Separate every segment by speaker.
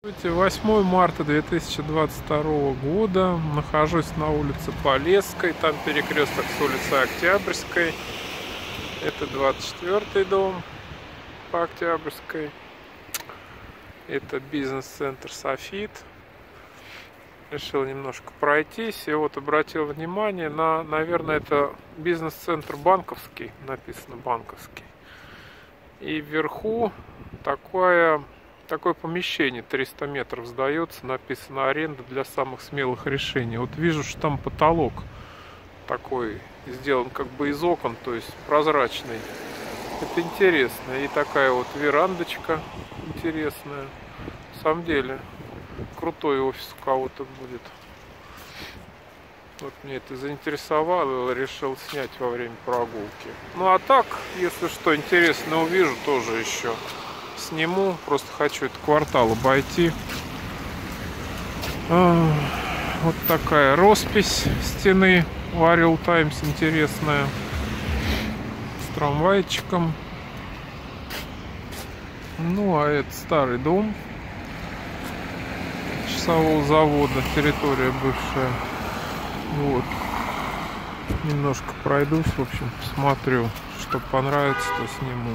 Speaker 1: 8 марта 2022 года. Нахожусь на улице Полесской. Там перекресток с улицы Октябрьской. Это 24-й дом по Октябрьской. Это бизнес-центр Софит. Решил немножко пройтись. И вот обратил внимание на, наверное, это бизнес-центр банковский. Написано банковский. И вверху такое помещение 300 метров сдается, написано аренда для самых смелых решений. Вот вижу, что там потолок такой сделан как бы из окон, то есть прозрачный. Это интересно. И такая вот верандочка интересная. На самом деле крутой офис у кого-то будет. Вот мне это заинтересовало, решил снять во время прогулки. Ну а так, если что интересное увижу, тоже еще сниму. Просто хочу этот квартал обойти. Вот такая роспись стены Varial Times интересная. С трамвайчиком. Ну а это старый дом часового завода. Территория бывшая. Вот. Немножко пройдусь, в общем, посмотрю. Что понравится, то сниму.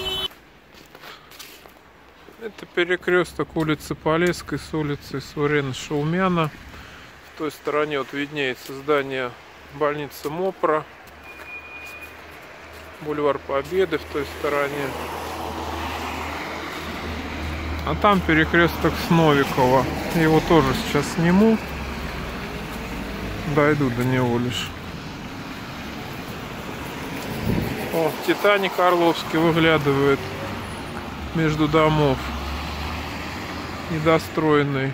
Speaker 1: Это перекресток улицы Полесской с улицы Сурена Шаумяна. В той стороне вот виднеется здание больницы МОПРа. Бульвар Победы в той стороне. А там перекресток с Новикова. Его тоже сейчас сниму. Дойду до него лишь. О, Титаник Орловский выглядывает между домов. Недостроенное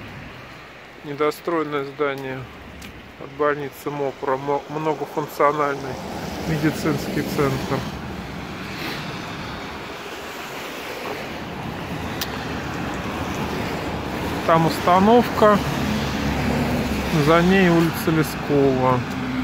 Speaker 1: здание от больницы МОПРа, многофункциональный медицинский центр. Там установка, за ней улица Лескова.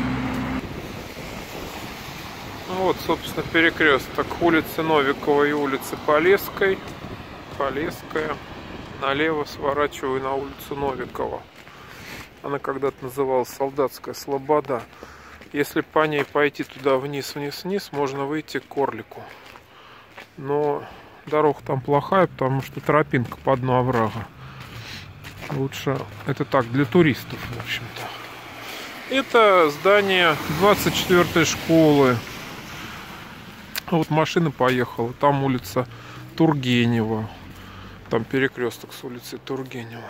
Speaker 1: Вот, собственно, перекресток улицы Новикова и улицы Полесской. Полесская. Налево сворачиваю на улицу Новикова. Она когда-то называлась Солдатская Слобода. Если по ней пойти туда вниз, можно выйти к Орлику. Но дорога там плохая, потому что тропинка по дну оврага. Лучше это так, для туристов, в общем-то. Это здание 24-й школы. Вот машина поехала. Там улица Тургенева. Там перекресток с улицей Тургенева.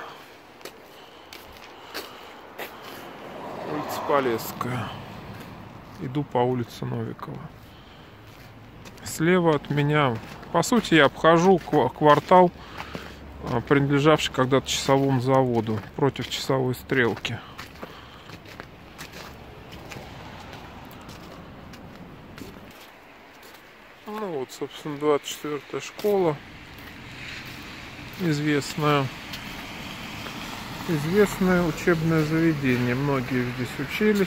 Speaker 1: Улица Полесская. Иду по улице Новикова. Слева от меня, по сути, я обхожу квартал, принадлежавший когда-то часовому заводу, против часовой стрелки. Ну вот, собственно, 24-я школа. Известное учебное заведение. Многие здесь учились.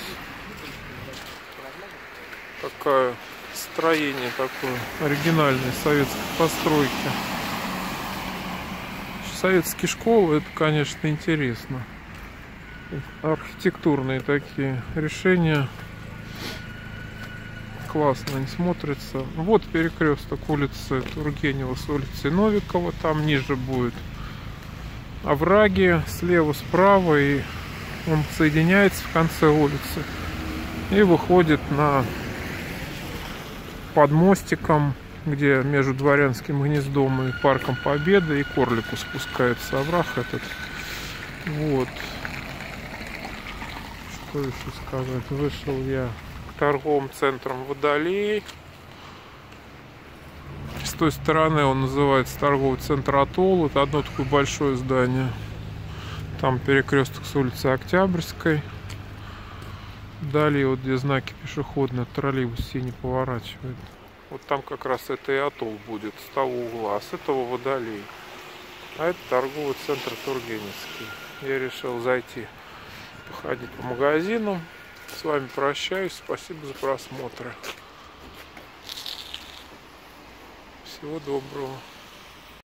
Speaker 1: Такое строение, такое оригинальной советской постройки. Советские школы, это, конечно, интересно. Архитектурные такие решения. Классно они смотрятся. Вот перекресток улицы Тургенева с улицей Новикова. Там ниже будет овраги. Слева, справа. И он соединяется в конце улицы. И выходит под мостиком, где между Дворянским гнездом и Парком Победы и к Орлику спускается овраг этот. Вот. Что еще сказать? Вышел я торговым центром Водолей. С той стороны он называется торговый центр Атолл. Это одно такое большое здание. Там перекресток с улицы Октябрьской. Далее вот где знаки пешеходные, троллейбус синий поворачивает. Вот там как раз это и Атолл будет с того угла, а с этого Водолей. А это торговый центр Тургеневский. Я решил зайти, походить по магазинам. С вами прощаюсь. Спасибо за просмотр. Всего доброго.